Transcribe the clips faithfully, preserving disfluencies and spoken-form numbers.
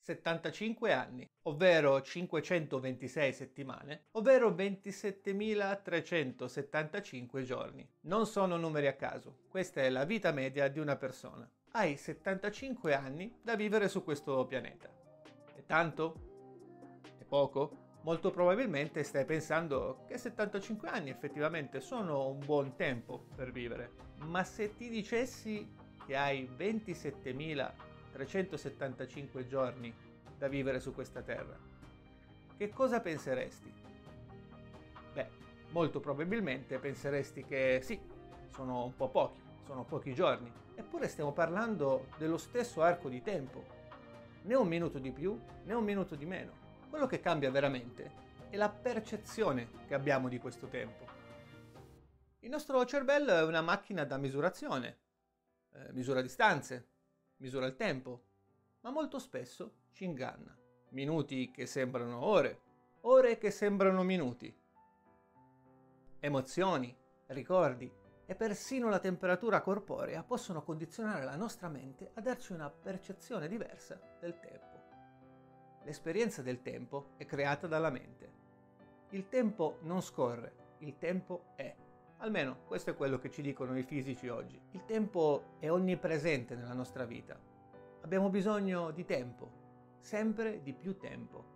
settantacinque anni, ovvero cinquecentoventisei settimane, ovvero ventisettemilatrecentosettantacinque giorni. Non sono numeri a caso, questa è la vita media di una persona. Hai settantacinque anni da vivere su questo pianeta. È tanto? È poco? Molto probabilmente stai pensando che settantacinque anni effettivamente sono un buon tempo per vivere. Ma se ti dicessi che hai ventisettemila trecentosettantacinque giorni da vivere su questa terra, che cosa penseresti? Beh, molto probabilmente penseresti che sì, sono un po' pochi, sono pochi giorni, eppure stiamo parlando dello stesso arco di tempo, né un minuto di più né un minuto di meno. Quello che cambia veramente è la percezione che abbiamo di questo tempo. Il nostro cervello è una macchina da misurazione, eh, misura distanze, misura il tempo, ma molto spesso ci inganna. Minuti che sembrano ore, ore che sembrano minuti. Emozioni, ricordi e persino la temperatura corporea possono condizionare la nostra mente a darci una percezione diversa del tempo. L'esperienza del tempo è creata dalla mente. Il tempo non scorre, il tempo è. Almeno questo è quello che ci dicono i fisici oggi. Il tempo è onnipresente nella nostra vita. Abbiamo bisogno di tempo, sempre di più tempo.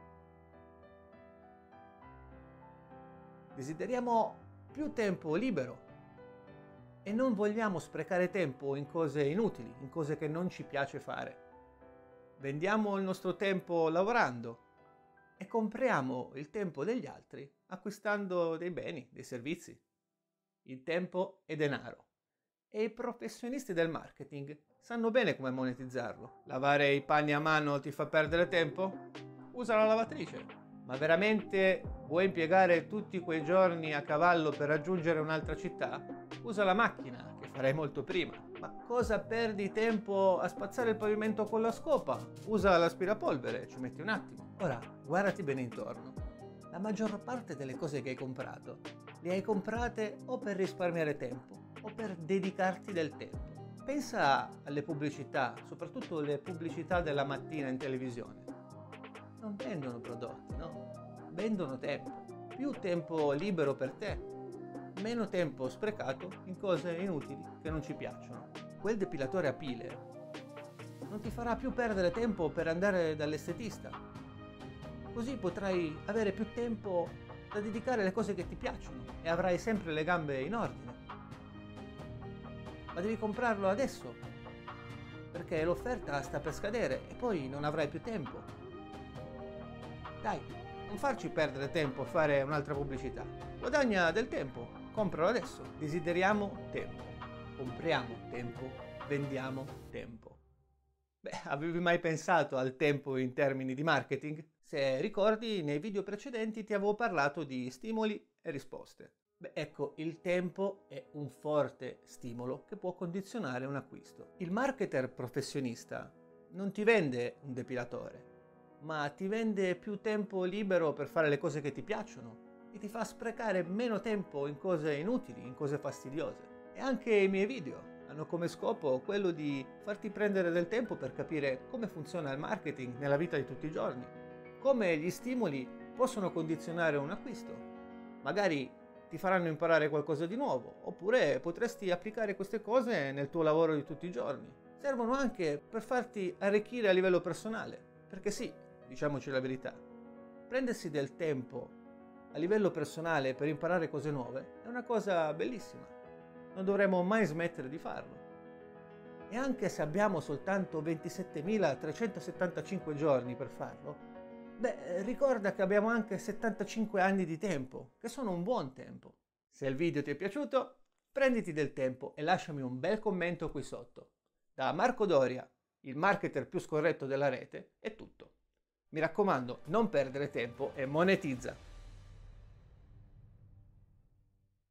Desideriamo più tempo libero e non vogliamo sprecare tempo in cose inutili, in cose che non ci piace fare. Vendiamo il nostro tempo lavorando e compriamo il tempo degli altri acquistando dei beni, dei servizi. Il tempo è denaro e i professionisti del marketing sanno bene come monetizzarlo. Lavare i panni a mano ti fa perdere tempo? Usa la lavatrice. Ma veramente vuoi impiegare tutti quei giorni a cavallo per raggiungere un'altra città? Usa la macchina, che farei molto prima. Ma cosa perdi tempo a spazzare il pavimento con la scopa? Usa l'aspirapolvere, ci metti un attimo. Ora, guardati bene intorno. La maggior parte delle cose che hai comprato, le hai comprate o per risparmiare tempo o per dedicarti del tempo. Pensa alle pubblicità, soprattutto le pubblicità della mattina in televisione. Non vendono prodotti, no? Vendono tempo. Più tempo libero per te, meno tempo sprecato in cose inutili che non ci piacciono. Quel depilatore a pile non ti farà più perdere tempo per andare dall'estetista. Così potrai avere più tempo da dedicare alle cose che ti piacciono e avrai sempre le gambe in ordine. Ma devi comprarlo adesso, perché l'offerta sta per scadere e poi non avrai più tempo. Dai, non farci perdere tempo a fare un'altra pubblicità. Guadagna del tempo, compralo adesso. Desideriamo tempo, compriamo tempo, vendiamo tempo. Beh, avevi mai pensato al tempo in termini di marketing? Se ricordi, nei video precedenti ti avevo parlato di stimoli e risposte. Beh, ecco, il tempo è un forte stimolo che può condizionare un acquisto. Il marketer professionista non ti vende un depilatore, ma ti vende più tempo libero per fare le cose che ti piacciono e ti fa sprecare meno tempo in cose inutili, in cose fastidiose. E anche i miei video hanno come scopo quello di farti prendere del tempo per capire come funziona il marketing nella vita di tutti i giorni, come gli stimoli possono condizionare un acquisto. Magari ti faranno imparare qualcosa di nuovo, oppure potresti applicare queste cose nel tuo lavoro di tutti i giorni. Servono anche per farti arricchire a livello personale, perché sì, diciamoci la verità, prendersi del tempo a livello personale per imparare cose nuove è una cosa bellissima. Non dovremmo mai smettere di farlo. E anche se abbiamo soltanto ventisettemilatrecentosettantacinque giorni per farlo, beh, ricorda che abbiamo anche settantacinque anni di tempo, che sono un buon tempo. Se il video ti è piaciuto, prenditi del tempo e lasciami un bel commento qui sotto. Da Marco Doria, il marketer più scorretto della rete, è tutto. Mi raccomando, non perdere tempo e monetizza!